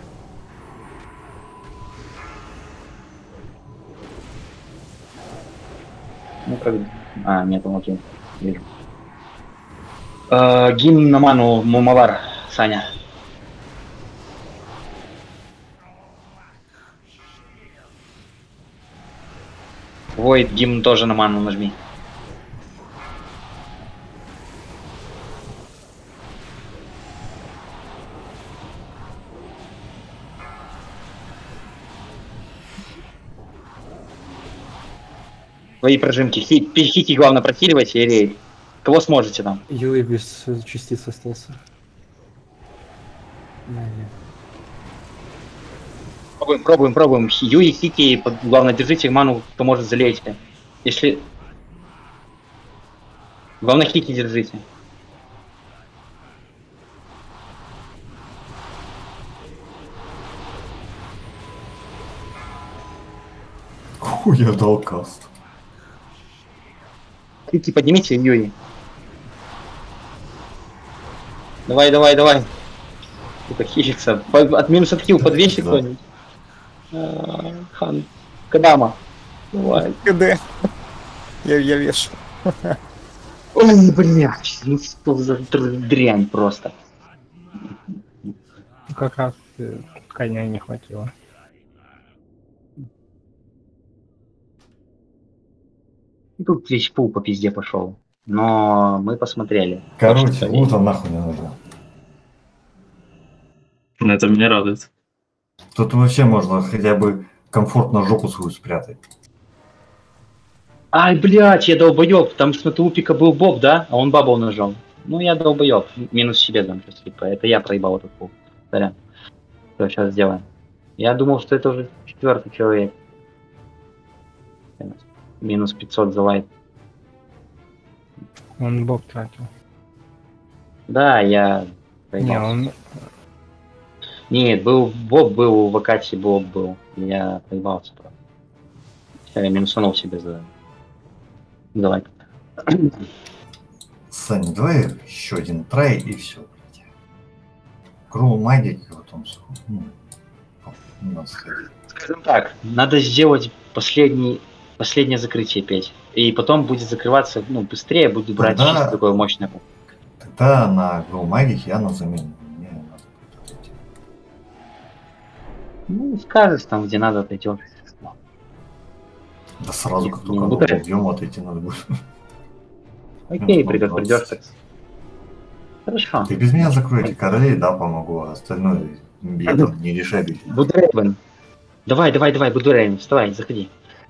Ну как... А, нет, окей. Вижу. Гимн на ману Мумавар, Саня. Void гимн тоже на ману нажми. Свои прожимки. Хити главное просиливайте и рейд. Кого сможете там? Юй без частиц остался. Пробуем. Юи, хити, главное, держите ману, кто может, залейте. Если... Главное, хити держите. Хуй, я дал каст. Хити поднимите, Юи. Давай. Сука, хилится. От минус от хил подвесить кто-нибудь. Хан. Кадама. Давай. КД. Я вешу. Ой, блядь. Ну что за дрянь просто. Как раз коня не хватило. Тут весь пул по пизде пошел. Но мы посмотрели. Короче, лута нахуй не нужно. Это меня радует. Тут вообще можно хотя бы комфортно жопу свою спрятать. Ай, блядь, я долбоёб. Там с Матупика был Боб, да? А он бабу нажал. Ну, я долбоёб. Минус себе дам сейчас, типа. Это я проебал этот пул. Сорян. Что, сейчас сделаем. Я думал, что это уже 4-й человек. Минус 500 за лайт. Он бог тратил. Да, я проебал. Не, он... Нет, был Боб, был в Акате Боб был. Я проебался просто. Все, я минусанул себе за лайк. Саня, давай еще один трай и все. Крул магик, вот он все. Скажем так, надо сделать последнее закрытие 5. И потом будет закрываться, ну, быстрее, будет брать чисто такое мощное. Тогда на Крул магик я на замену. Мне надо будет отойти. Ну, скажешь там, где надо, отойдешь. Да сразу, как только ну, убьем, отойти надо будет. Окей, придешь так. Хорошо. Ты без меня закрой эти королей, да, помогу, а остальное я там не решай. Будурейвен. Давай, Будурейвен, вставай, заходи.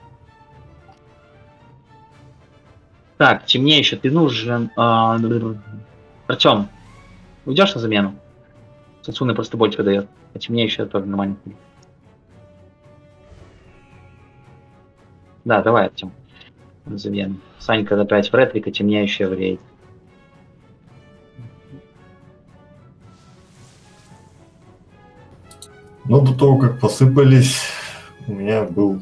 Так, темнее еще, ты нужен... Артем, уйдешь на замену? Сацуны просто больше дает, а темнее еще тоже нормально. Да, давай, Артем. На замену. Санька опять в ретрика, темнеющая в рейд. Но до того, как посыпались, у меня был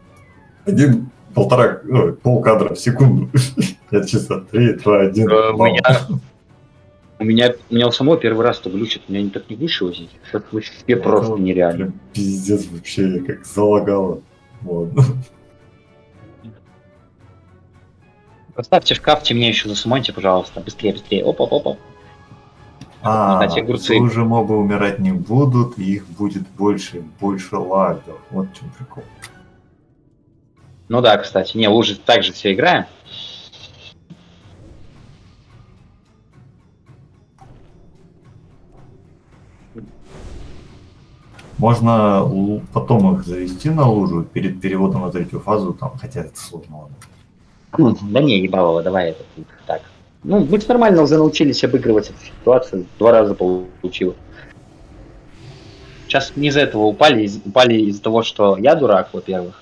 полкадра в секунду. Я чисто 3, 2, 1. У меня у самого первый раз то глючит, у меня не так не глючило здесь. Это вообще просто нереально. Пиздец, вообще как залагало. Ладно. Поставьте шкаф темнеющий, засумоньте, пожалуйста. Быстрее. Опа. Уже мобы умирать не будут, и их будет больше лагов. Вот в чем прикол. Ну да, кстати. Не, лужи так же все играем. Можно потом их завести на лужу перед переводом на третью фазу, там, хотя это сложно, ладно. Да не, ебалово, давай это так. Ну, мы нормально уже научились обыгрывать эту ситуацию, 2 раза получилось. Сейчас не из-за этого упали из-за того, что я дурак, во-первых.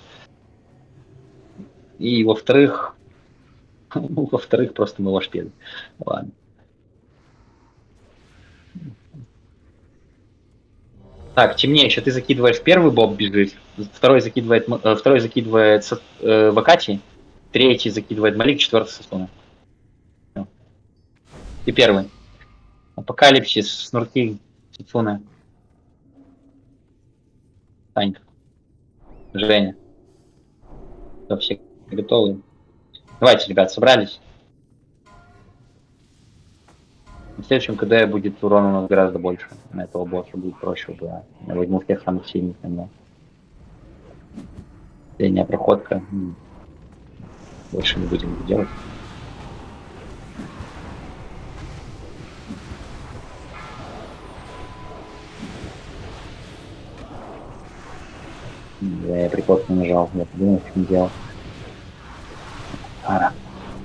И во-вторых, просто мы лошпели. Ладно. Так, темнее еще, ты закидываешь первый боб бежит, второй закидывает Вакати, третий закидывает Малик, 4-й Сасуна. И первый. Апокалипсис, Снурки, Сасуна. Санька. Женя. Что, все готовы? Давайте, ребят, собрались. В следующем КД будет урон у нас гораздо больше. На этого босса будет проще убивать. Я возьму всех самых сильных на него. Последняя проходка. Больше не будем это делать. Да, я прикод не нажал, я подумал, что не делал. Ара.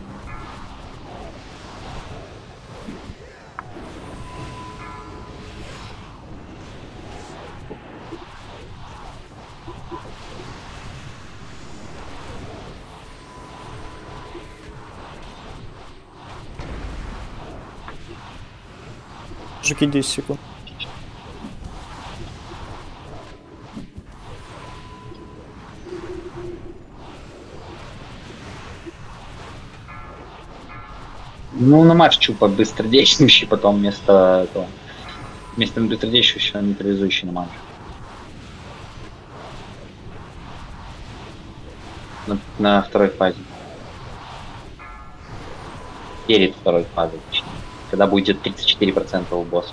Жуки 10 секунд. Ну, на матч чупа быстродействующий, потом вместо этого. Вместо быстродействующего нейтрализующий на матч. На второй фазе. Перед второй фазой, точнее. Когда будет 34% у босса.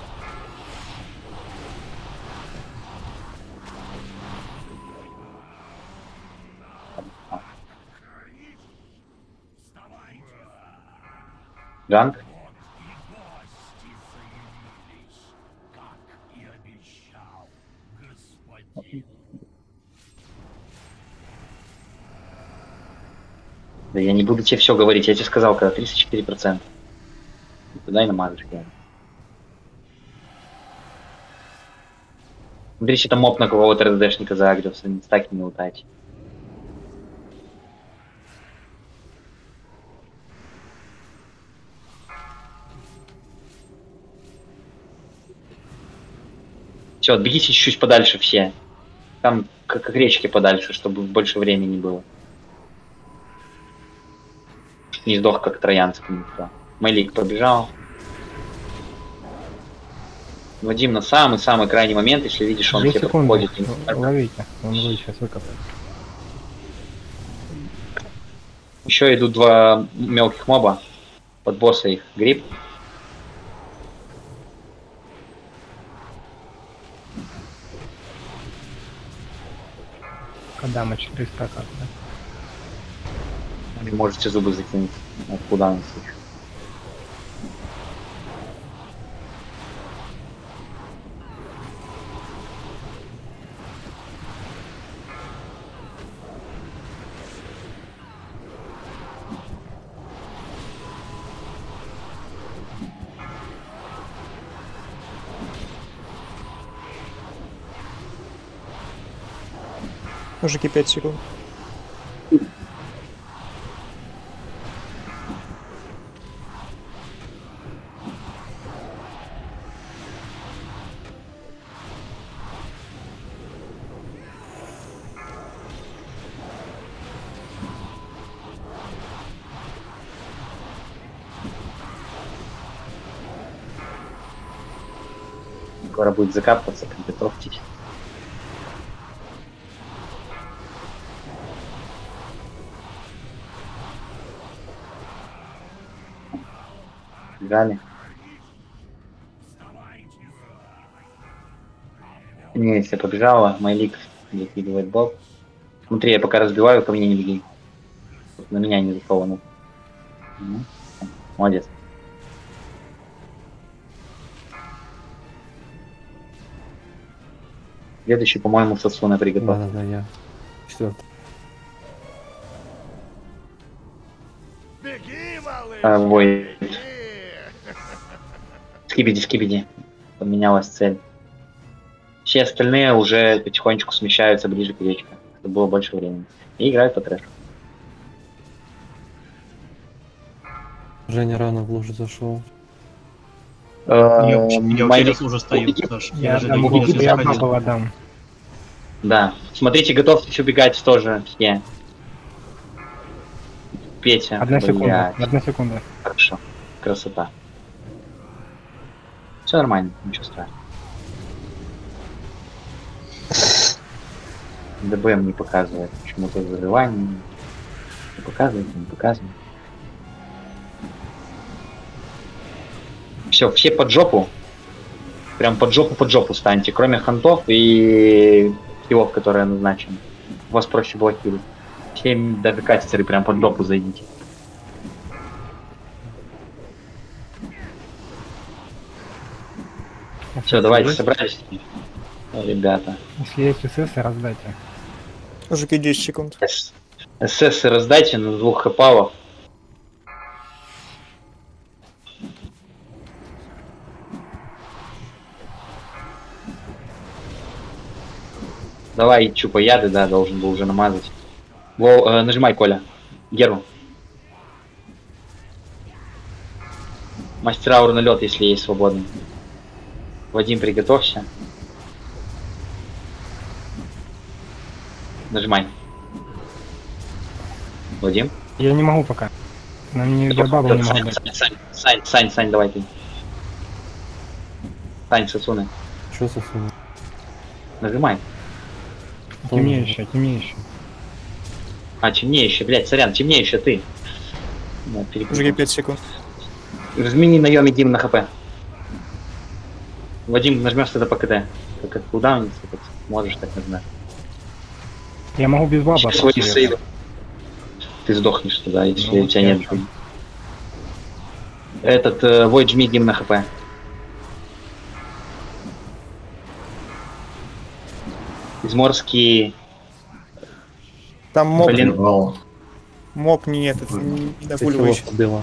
Ганг? Да я не буду тебе все говорить, я тебе сказал, когда 34%. Дай на мазочку. Смотри, если там моб на кого-то РДшника заагрился, не стаки не лутать. Все, отбегитесь чуть-чуть подальше все. Там как речки подальше, чтобы больше времени было. Не сдох как троянцев никто. Мэлик побежал. Вадим на самый-самый крайний момент, если видишь, что он 2 тебе секунды. подходит. Ловите, он будет сейчас выкопать. Еще идут 2 мелких моба. Под босса их гриб. Кадама 400 как, да? Вы можете зубы закинуть. Откуда он слышит? Мужики 5 секунд. Скоро будет закапываться, подготовьтесь. Играли. Не, если побежала, Майлик закидывает боб. Смотри, я пока разбиваю, ко мне не беги. На меня не засовано. Молодец. Следующий, по-моему, Сасуна приготовил. Да, я. 4. Ой. Скибиди. Поменялась цель. Все остальные уже потихонечку смещаются ближе к речке, чтобы было больше времени. И играют по трэшу. Женя рано в лужу зашел. Я через лужу стою, Саш. Я даже дам не губу, я заходил. бабла дам. Да. Смотрите, готовьтесь убегать тоже все. Петя. 1 секунда. блядь. 1 секунда. Хорошо. Красота. Все нормально, ничего страшного. ДБМ не показывает почему-то взрывание. Не показывает. Все, все под жопу. Прям под жопу станьте, кроме хантов и киллов, которые назначены. Вас проще блокируют. 7 даже кастеры прям под жопу зайдите. Все, давайте, собрались. Ребята. Если есть СС, раздайте. Мужики, 10 секунд. СС раздайте на 2 хэпалов. Давай, чупа яды, да, должен был уже намазать. Нажимай, Коля. Геру. Мастер аур на лед, если есть свободный. Вадим, приготовься. Нажимай. Вадим. Я не могу пока. Нам не бабу не могу дать. Сань, давай ты. Сань, Сосуны. Что сосуну? Нажимай. Темнеющая. А, темнеющая, блядь, сорян, темнеющая ты. Да, Мужики, 5 секунд. Размени наем, Дим на хп. Вадим, нажмешь тогда по КД. Как кулдаун, как можешь так нажимать. Я могу без баба. Ты сдохнешь тогда, если Ну, у тебя нет. Этот Void жми Дим на хп. Изморский. Там моб, Блин. моб не этот, не напуливающий. Было.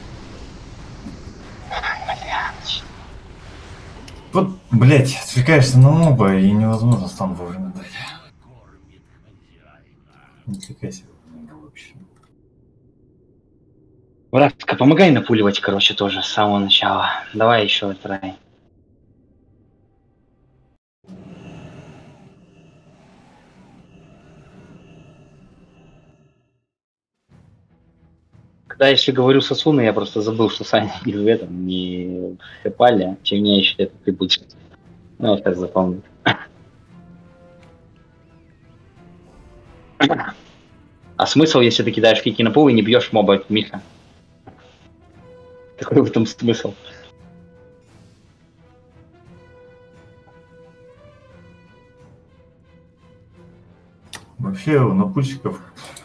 Вот, блять, отвлекаешься на моба и невозможно стан вовремя дать. Не отвлекайся вообще. Братка, помогай напуливать, короче, тоже с самого начала. Давай еще трай. Когда если говорю Сосуны, я просто забыл, что Саня не в этом, не в Хепале, темнее это ты будешь. Ну, я сейчас запомню. А смысл, если ты кидаешь кики на пол и не бьешь моба, Миха? Какой в этом смысл? Вообще у напульщиков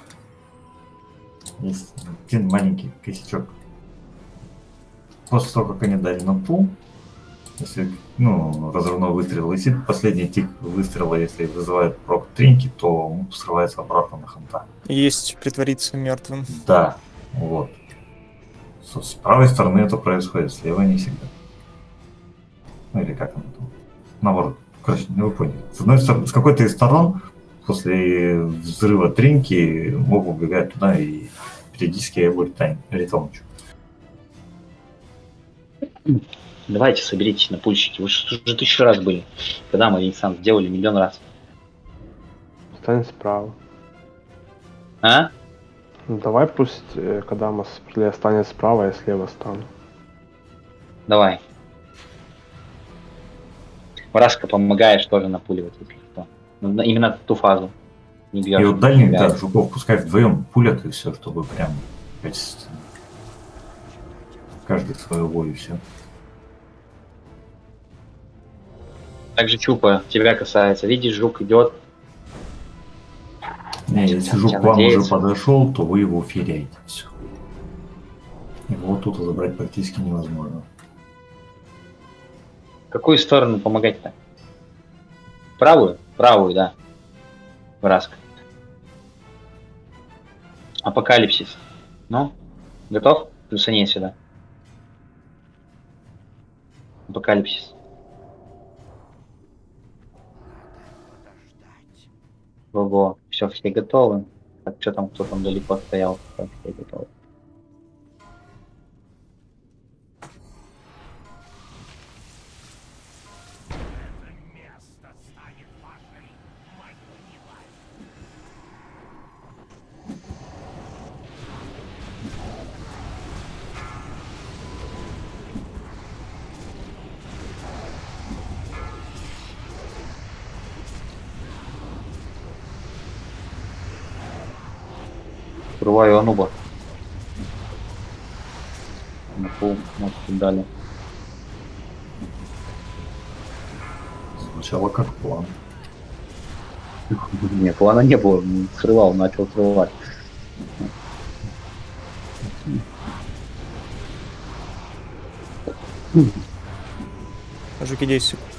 есть один маленький косячок. После того, как они дали напул, если, разрывной выстрел висит, последний тик выстрела, если вызывает прок тринки, то муп срывается обратно на ханта. Есть притвориться мертвым. Да, вот. С правой стороны это происходит, с левой не всегда. Ну или как оно там. Наоборот. Короче, вы поняли. С одной стороны, с какой-то из сторон после взрыва тринки моб убегает туда и периодически я его ретаунчу. Давайте соберитесь на пульщики. Вы же уже 1000 раз были. Когда мы Ренессанс делали миллион раз. Стань справа. А? Ну, давай пусть, когда мы станет справа, я слева стану. Давай. Вражка помогаешь тоже напуливать, если что. Но именно ту фазу. Не бьешь. И вот дальних, да, жуков пускай вдвоем пулят и все, чтобы прям каждый своего и все. Также Чупа, тебя касается. Видишь, жук идет. Не, если жук к вам уже подошел, то вы его феряете. Все. Его тут забрать практически невозможно. Какую сторону помогать-то? Правую? Правую, да. Вражка. Апокалипсис. Ну, готов? Плюсаней сюда. Апокалипсис. Ого, все готовы. Так, что там, кто там далеко стоял? Так, все готовы. Открываю ануба. На пол, вот дали. Сначала как план. Нет, плана не было, срывал, начал срывать. Жуки 10 секунд.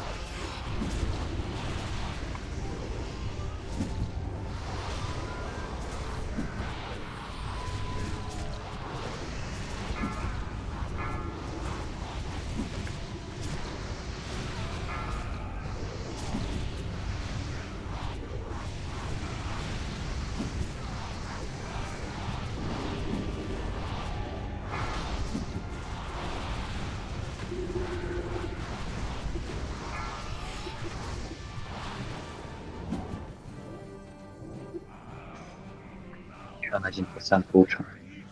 На 1% лучше.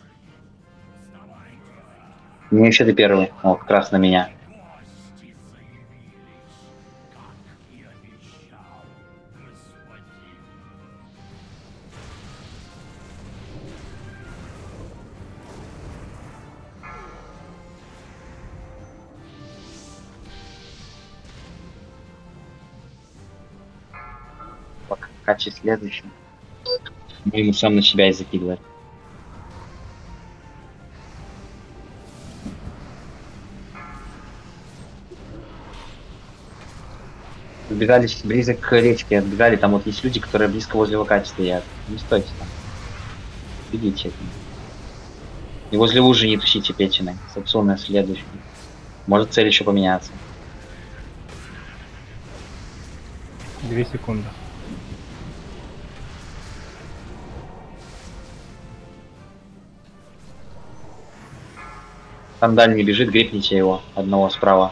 Не, еще ты первый. О, как раз на меня. Качи следующий. Ему сам на себя и закидывает. Отбегались близко к речке, отбегали, там вот есть люди, которые близко возле локати стоят. Не стойте там. Бегите. И возле лужи не тусите печеной. Сапсуна следующий. Может цель еще поменяться. 2 секунды. Там дальний бежит, грипните его. Одного справа.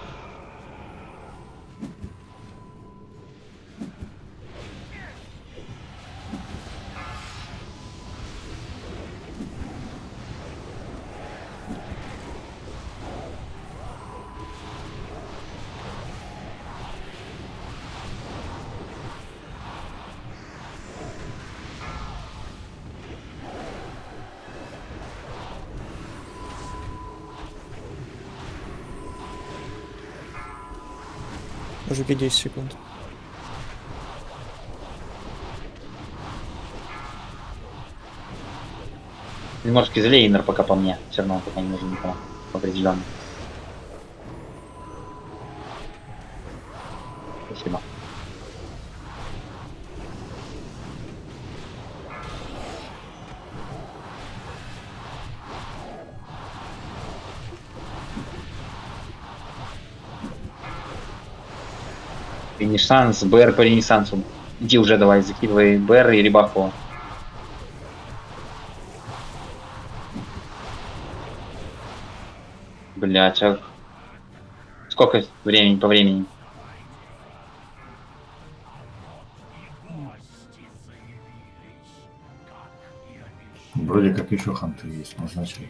Жуки 10 секунд. Приморский залей иннер пока по мне. Все равно пока не нужен никому. Определенно. Спасибо. Ренессанс, БР по Ренессансу. Иди уже давай, закидывай БР и Рибахова. Блять, а сколько времени по времени? Вроде как еще ханты есть, назначили.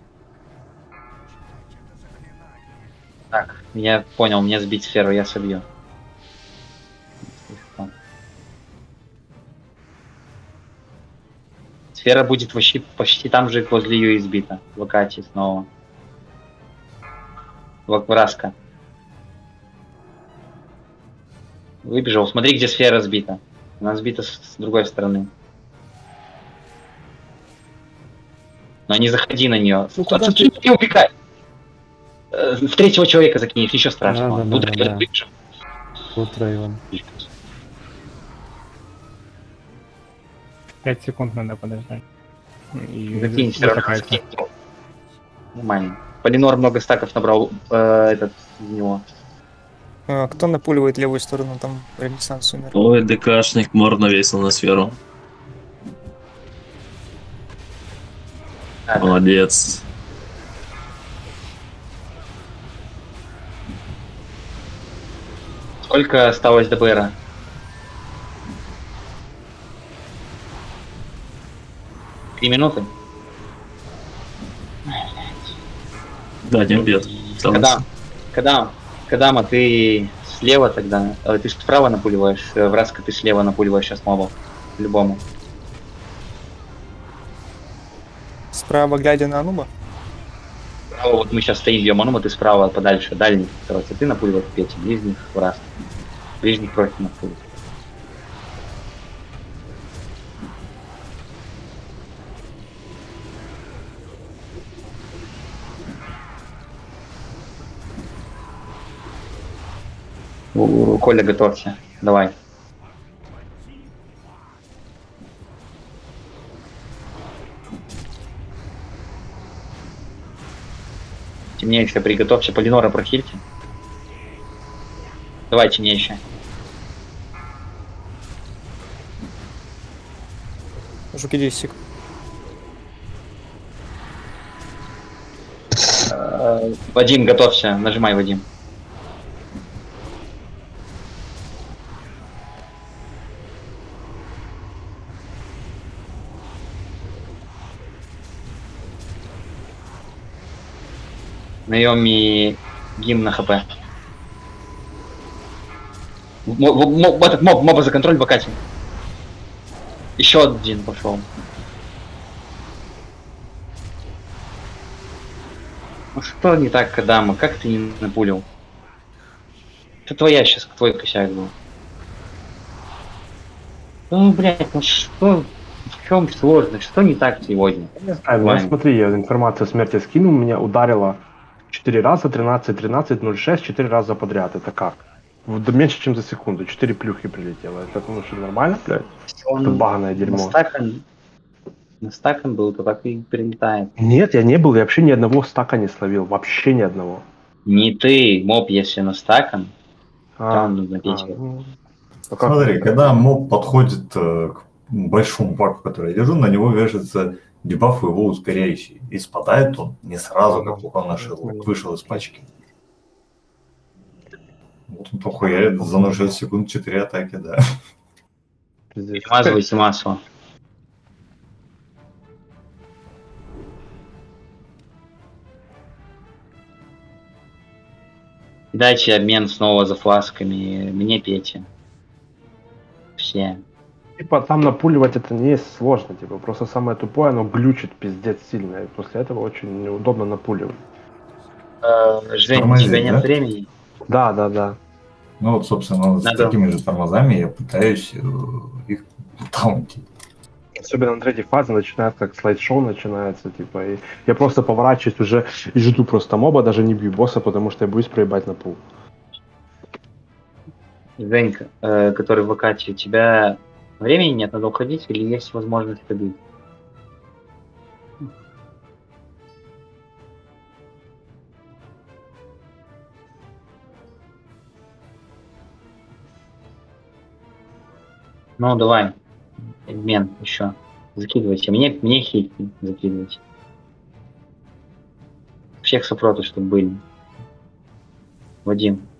Так, я понял, мне сбить сферу, я собью. Сфера будет почти там же, возле ее избита. Локати снова. Враска. Выбежал. Смотри, где сфера сбита. Она сбита с другой стороны. Но не заходи на нее. Не убегай. В третьего человека закинешь, ничего страшного. Буду выжил. Утро, Иван. 5 секунд надо подождать. И Закинь, все равно закинь. Нормально. Полинор много стаков набрал из него. Кто напуливает левую сторону? Там Ренессанс умер. Ой, ДКшник мор навесил на сферу. Молодец. Сколько осталось до БРа? Три минуты? Да, не обед. Кадама, ты слева тогда, ты справа напуливаешь, Враска ты слева напуливаешь сейчас мобов. Любому. Справа, глядя на Ануба? Справа, вот мы сейчас стоим, бьем Ануба, ты справа подальше, дальний. Короче, ты напуливаешь Петя, ближних Враска. Ближних против напуливаешь. Коля, готовься. Давай. Темнейшая, приготовься. Полинора прохильте. Давай, темнейшая. Жуки 10 секунд. Вадим, готовься. Нажимай, Вадим. Наеми гимн на хп. Этот моба за контроль бакати. Еще один пошел. Ну что не так, Кадама? Как ты не напулил? Это твоя сейчас, твой косяк был. Ну, блядь, ну что? В чем сложность? Что не так сегодня? Не знаю, ну смотри, я информацию о смерти скинул, меня ударило 4 раза, 13, 13, 06, 4 раза подряд. Это как? Меньше, чем за секунду. 4 плюхи прилетело. Это, ну, что, нормально, блядь? Это баганое дерьмо. Настакан был, то так и прилетает. Нет, я не был, я вообще ни одного стака не словил. Вообще ни одного. Не ты, моб, если настакан, там нужно печь. Смотри, когда моб подходит к большому паку, который я держу, на него вешается дебаф его ускоряющий. И спадает он не сразу, как только он вышел из пачки. Вот он похуярит за 0,6 секунд 4 атаки, да. Перемазывайте массу. Дайте обмен снова за фласками. Мне пейте. Все. Типа там напуливать это не сложно, типа просто самое тупое, оно глючит пиздец сильно. И после этого очень неудобно напуливать. Жень, у тебя нет времени? Да. Ну вот, собственно, с такими же тормозами я пытаюсь их таунтить. Особенно на третьей фазе начинается, как слайд-шоу начинается, типа, и я просто поворачиваюсь уже и жду просто моба, даже не бью босса, потому что я боюсь проебать на пул. Женька, который в вакате, у тебя времени нет, надо уходить или есть возможность побить? Ну, давай. Обмен еще. Закидывайте. Мне хит закидывайте. Всех сопротив, чтобы были. Вадим.